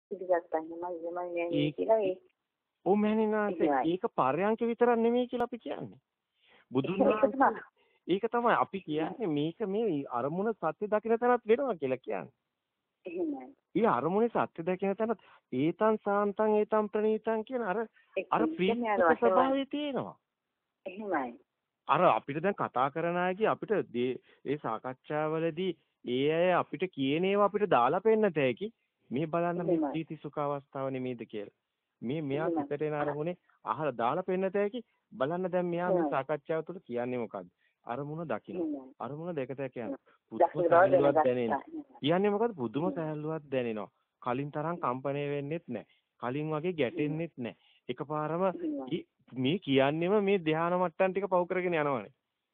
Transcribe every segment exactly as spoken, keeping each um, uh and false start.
පිළිගත්තා නෙමෙයි මම නෑ කියලා ඒ ඔව් මෑණින්නාන්සේ ඒක පරයන්ක විතරක් නෙමෙයි කියලා අපි කියන්නේ. බුදුන් වහන්සේ ඒක තමයි අපි කියන්නේ මේක මේ අරමුණ සත්‍ය දකින තැනත් වෙනවා කියලා කියන්නේ. එහෙමයි. ඊ අරමුණේ සත්‍ය දකින තැනත් ඒතං සාන්තං ඒතං ප්‍රණීතං කියන අර අර ප්‍රීතික ස්වභාවය තියෙනවා. එහෙමයි. අර අපිට දැන් කතා කරන අයගේ අපිට ඒ සාකච්ඡාවලදී ඒ අය අපිට කියන ඒවා අපිට දාලා පෙන්නත හැකි මේ බලන්න මේ ප්‍රීති සුඛ අවස්ථාව නෙමෙයිද කියලා. මේ මෙයා හිතට එන අරමුණේ අහලා දාලා පෙන්නත හැකි බලන්න දැන් මෙයා මේ සාකච්ඡාව තුළ කියන්නේ මොකද්ද? අරමුණ දකින්න. අරමුණ දෙකට කියන. පුදුම සැහැල්ලුවක් දැනෙනවා. කියන්නේ මොකද්ද? පුදුම සැහැල්ලුවක් දැනෙනවා. කලින් තරම් කම්පණය වෙන්නෙත් නැහැ. කලින් වගේ ගැටෙන්නෙත් නැහැ. එකපාරම මේ කියන්නේම මේ ධානා මට්ටම් ටික පව කරගෙන යනවානේ.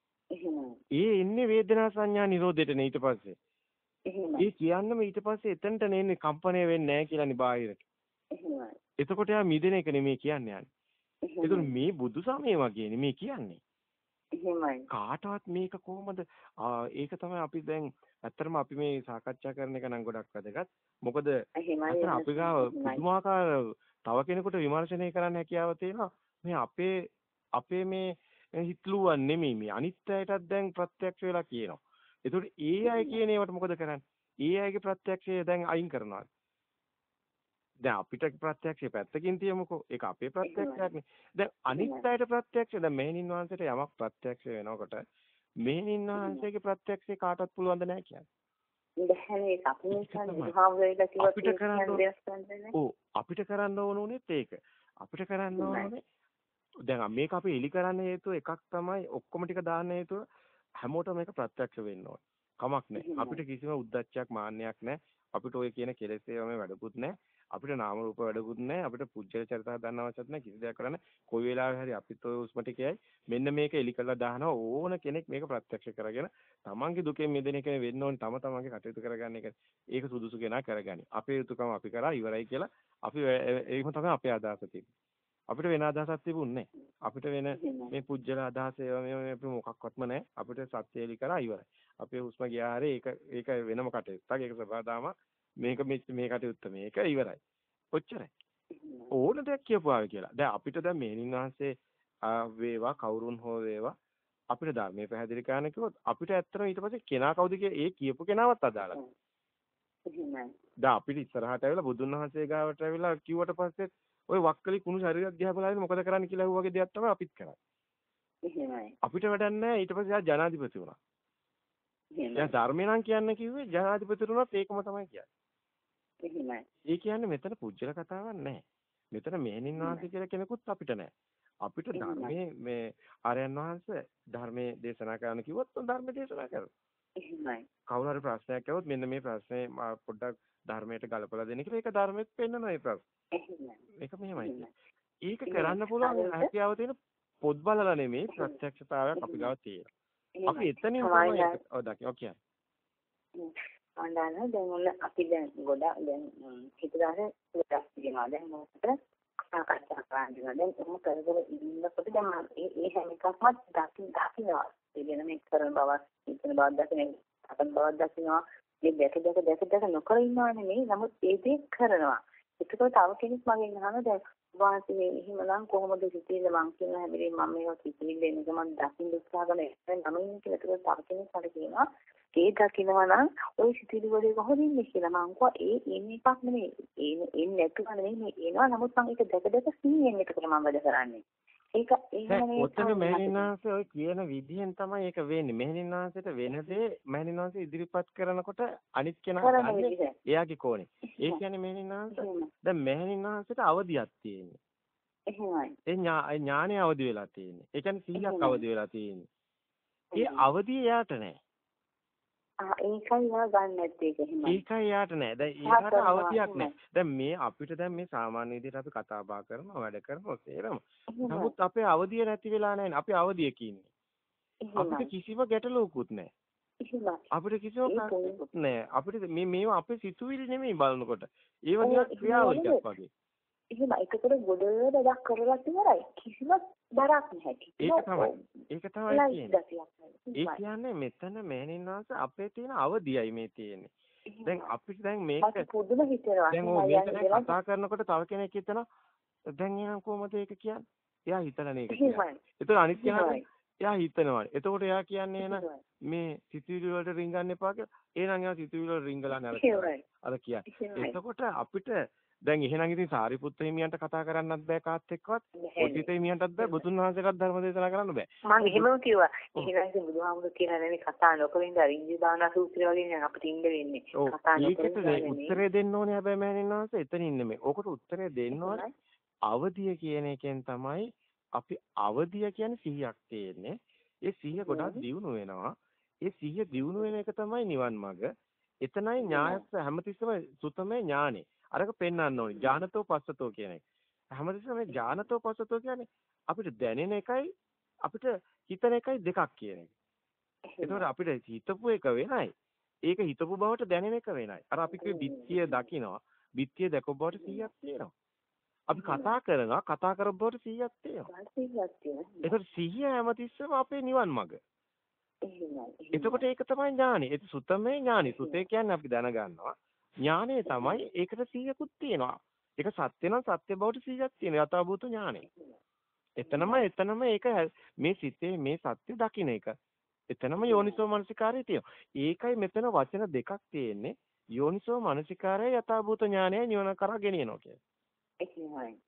ඒ එන්නේ වේදනා සංඥා නිරෝධයට ඊට පස්සේ. ඒ කියන්නම ඊට පස්සේ එතනට නෙන්නේ කම්පණය වෙන්නේ නැහැ කියලානේ බාහිරට. එතකොට යා මිදෙන එක නෙමෙයි කියන්නේ යන්නේ. ඒතර මේ බුදු සමය වගේනේ මේ කියන්නේ. එහෙමයි. කාටවත් මේක කොහොමද ඒක තමයි අපි දැන් ඇත්තටම අපි මේ සාකච්ඡා කරන එක නම් ගොඩක් වැදගත්. මොකද අතන අපි ගාව පුදුමාකාර තව කෙනෙකුට විමර්ශනය කරන්න හැකියාව තියෙනවා. මේ අපේ අපේ මේ හිතලුවන් නෙමෙයි මේ අනිත් අයටත් දැන් ප්‍රත්‍යක්ෂ වෙලා කියනවා. ඒතකොට ඒ අය කියන ඒවට මොකද කරන්නේ? ඒ අයගේ ප්‍රත්‍යක්ෂය දැන් අයින් කරනවා. දැන් අපිට ප්‍රත්‍යක්ෂය පැත්තකින් තියමුකෝ. ඒක අපේ ප්‍රත්‍යක්ෂයක්නේ. දැන් අනිත් අයට ප්‍රත්‍යක්ෂ දැන් මෙහෙණින් වහන්සේට යමක් ප්‍රත්‍යක්ෂ වෙනකොට මෙහෙණින් වහන්සේගේ ප්‍රත්‍යක්ෂය කාටවත් පුළුවන්ද නැහැ කියන්නේ. බැහැනේ අපිට කරන්න ඕ අපිට කරන්න ඕන උනේත් ඒක. අපිට කරන්න ඕනේ දැන් මේක අපි එලි කරන්න හේතුව එකක් තමයි ඔක්කොම ටික දාන්න හේතුව හැමෝටම මේක ප්‍රත්‍යක්ෂ වෙන්න ඕනේ. කමක් නැහැ. අපිට කිසිම උද්දච්චයක් මාන්නයක් නැහැ. අපිට ඔය කියන කෙලෙස් ඒවා මේ වැඩකුත් නැහැ. අපිට නාම රූප වැඩකුත් නැහැ. අපිට පුජ්‍යල චරිත හදන්න අවශ්‍යත් නැහැ. කිසි දෙයක් කරන්න. කොයි වෙලාවෙ හරි අපිත් ඔය උස්ම ටිකයි මෙන්න මේක එලි කරලා දානවා ඕන කෙනෙක් මේක ප්‍රත්‍යක්ෂ කරගෙන තමන්ගේ දුකෙන් මිදෙන එක වෙන්න ඕනේ. තම තමන්ගේ කටයුතු කරගන්න එක. ඒක සුදුසු කෙනා කරගනි. අපේ යුතුයකම අපි කරා ඉවරයි කියලා අපි ඒකම තමයි අපේ අදහස තියෙන්නේ. අපිට වෙන අදහසක් තිබුණේ නැහැ. අපිට වෙන මේ පුජ්‍යල අදහස ඒවා මේ අපි මොකක්වත්ම නැහැ. අපිට සත්‍ය එලි කරා ඉවරයි. අපේ හුස්ම ගියා හරි ඒක ඒක වෙනම කටයුත්තක්. ඒක සබදාම මේක මේ කටයුත්ත මේක ඉවරයි. ඔච්චරයි. ඕන දෙයක් කියපුවා කියලා. දැන් අපිට දැන් මෙහෙණින් වහන්සේ වේවා කවුරුන් හෝ වේවා අපිට ධර්මයේ පැහැදිලි කරන්න කිව්වොත් අපිට ඇත්තටම ඊට පස්සේ කෙනා කවුද ඒ කියපු කෙනාවත් අදාළයි. දැන් අපිට ඉස්සරහට ඇවිල්ලා බුදුන් වහන්සේ ගාවට ඇවිල්ලා කිව්වට පස්සේ ওই වක්කලි කුණු ශරීරයක් දිහා බලලා මොකද කරන්න කියලා වගේ දෙයක් තමයි අපිත් කරන්නේ. අපිට වැඩක් නැහැ ඊට පස්සේ ආ ජනාධිපති වුණා. දැන් ධර්මේ නම් කියන්න කිව්වේ ජනාධිපති වුණත් ඒකම තමයි කියන්නේ. ඒ කියන්නේ මෙතන පුජ්‍යල කතාවක් නැහැ. මෙතන මෙහෙණින් වහන්සේ කියලා කෙනෙකුත් අපිට නැහැ. අපිට ධර්මයේ මේ ආර්යයන් වහන්සේ ධර්මයේ දේශනා කරන්න කිව්වොත් ධර්ම දේශනා කරනවා. කවුරු හරි ප්‍රශ්නයක් අහුවොත් මෙන්න මේ ප්‍රශ්නේ පොඩ්ඩක් ධර්මයට ගලපලා දෙන්න කියලා ඒක ධර්මෙත් පෙන්නනවා ඒ ප්‍රශ්න. ඒක මෙහෙමයි. ඒක කරන්න පුළුවන් හැකියාව තියෙන පොත් බලලා නෙමෙයි ප්‍රත්‍යක්ෂතාවයක් අපි ගාව තියෙනවා. අපි එතනින් තමයි ඔව් දකින්න. ඔව් කියන්නේ. අඬන දැන් ඔන්න අපි දැන් ගොඩක් දැන් හිතදාන ගොඩක් කියනවා දැන් මොකද සාකච්ඡා කරනවා දැන් කොහොම කරගෙන ඉන්නකොට දැන් ඒ ඒ හැම එකක්ම දකින්න දකින්නවා ඒ කියන මේ කරන බව හිතන බව දකින්න අපන් බව දකින්නවා මේ දැක දැක දැක දැක නොකර ඉන්නවා නෙමෙයි නමුත් ඒ දේ කරනවා ඒකෝ තව කෙනෙක් මගෙන් අහනවා දැන් වාසියේ එහෙමනම් කොහොමද සිටින්නේ මං කියන හැබැයි මම මේවා සිටින්න දෙන්නේ මම දකින්න උත්සාහ කරන නම කියලා තව කෙනෙක් හරි කියනවා ඒ දකින්නවා නම් ওই සිතිවිලි වල කොහොමද ඉන්නේ කියලා මං කිව්වා ඒ එන්නේ එකක් නෙමෙයි ඒ එන්නේ නැතුව නෙමෙයි මේ එනවා නමුත් මං ඒක දැක දැක සීයෙන් එකට මම වැඩ කරන්නේ ඒක එහෙම නෙමෙයි ඔතන මෙහෙණින්නාංශ ඔය කියන විදිහෙන් තමයි ඒක වෙන්නේ මෙහෙණින්නාංශයට වෙන දේ මෙහෙණින්නාංශ ඉදිරිපත් කරනකොට අනිත් කෙනා ගන්නේ එයාගේ කෝණේ ඒ කියන්නේ මෙහෙණින්නාංශ දැන් මෙහෙණින්නාංශයට අවදියක් තියෙන්නේ එහෙමයි ඒ ඥානය අවදි වෙලා තියෙන්නේ ඒ කියන්නේ සීයක් අවදි වෙලා තියෙන්නේ ඒ අවදිය එයාට නැහැ ආ ඒකයි යා ගන්න නැත්තේ ඒක එහෙමයි. ඒකයි යාට නෑ. දැන් ඒකට අවදියක් නෑ. දැන් මේ අපිට දැන් මේ සාමාන්‍ය විදිහට අපි කතා බහ කරනවා වැඩ කරනවා සේරම. නමුත් අපේ අවදිය නැති වෙලා නෑනේ. අපි අවදියක ඉන්නේ. අපිට කිසිම ගැටලුවකුත් නෑ. අපිට කිසිම ප්‍රශ්නකුත් නෑ. අපිට මේ මේවා අපේ සිතුවිලි නෙමෙයි බලනකොට. ඒ වගේ ක්‍රියාවලියක් වගේ. එහෙම එකකට ගොඩ වැඩක් කරලා ඉවරයි. කිසිම බරක් නැහැ. ඒක තමයි. ඒක තමයි කියන්නේ. ඒ කියන්නේ මෙතන මෙහෙණින්වාස අපේ තියෙන අවදියයි මේ තියෙන්නේ. දැන් අපිට දැන් මේක මට පුදුම හිතෙනවා. දැන් ඕ මේක දැන් කතා කරනකොට තව කෙනෙක් හිතනවා දැන් එහෙනම් කොහොමද ඒක කියන්නේ? එයා හිතලා නේ ඒක කියන්නේ. ඒතකොට අනිත් කෙනා එයා හිතනවා. එතකොට එයා කියන්නේ එහෙනම් මේ සිතුවිලි වලට රිංගන්න එපා කියලා. එහෙනම් එයා සිතුවිලි වල රිංගලා නෑ අර කියන්නේ. එතකොට අපිට දැන් එහෙනම් ඉතින් සාරිපුත්ත හිමියන්ට කතා කරන්නත් බෑ කාත් එක්කවත්. ඔසිත හිමියන්ටත් බෑ බුදුන් වහන්සේටත් ධර්ම දේශනා කරන්න බෑ. මම එහෙමම කිව්වා. එහෙනම් ඉතින් බුදුහාමුදුරු කියලා නෙමෙයි කතා නොකරින්ද රිංගි දාන සූත්‍රය වගේ නේද අපිට ඉන්න වෙන්නේ. කතා නොකරින්ද උත්තරේ දෙන්න ඕනේ හැබැයි මෑණින් වහන්සේ එතනින් නෙමෙයි. ඕකට උත්තරේ දෙන්න ඕනේ. අවදිය කියන එකෙන් තමයි අපි අවදිය කියන්නේ සිහියක් තියෙන්නේ. ඒ සිහිය ගොඩක් දියුණු වෙනවා. ඒ සිහිය දියුණු වෙන එක තමයි නිවන් මඟ. එතනයි ඥායස්ස හැමතිස්සම සුතමේ ඥානෙ. අරක පෙන්වන්න ඕනේ. ඥානතෝ පස්සතෝ කියන එක. හැමතිස්සම මේ ඥානතෝ පස්සතෝ කියන්නේ අපිට දැනෙන එකයි අපිට හිතන එකයි දෙකක් කියන එක. ඒතකොට අපිට හිතපු එක වෙනයි. ඒක හිතපු බවට දැනෙන එක වෙනයි. අර අපි කිව්වේ බිත්තිය දකිනවා. බිත්තිය දැකපු බවට සිහියක් තියෙනවා. අපි කතා කරනවා කතා කරපු බවට සිහියක් තියෙනවා. සිහියක් තියෙනවා. ඒතකොට සිහිය හැමතිස්සම අපේ නිවන් මඟ. එතකොට ඒක තමයි ඥානෙ. ඒක සුතමේ ඥානෙ. සුතේ කියන්නේ අපි දැනගන්නවා. ඥානෙ තමයි ඒකට සිහියකුත් තියෙනවා. ඒක සත්‍ය නම් සත්‍ය බවට සිහියක් තියෙනවා. යථාභූත ඥානෙ. එතනම එතනම ඒක මේ සිතේ මේ සත්‍ය දකින්න එක. එතනම යෝනිසෝ මනසිකාරය තියෙනවා. ඒකයි මෙතන වචන දෙකක් තියෙන්නේ. යෝනිසෝ මනසිකාරය යථාභූත ඥානය නිවන කරා ගෙනියනවා කියන්නේ. එහෙමයි.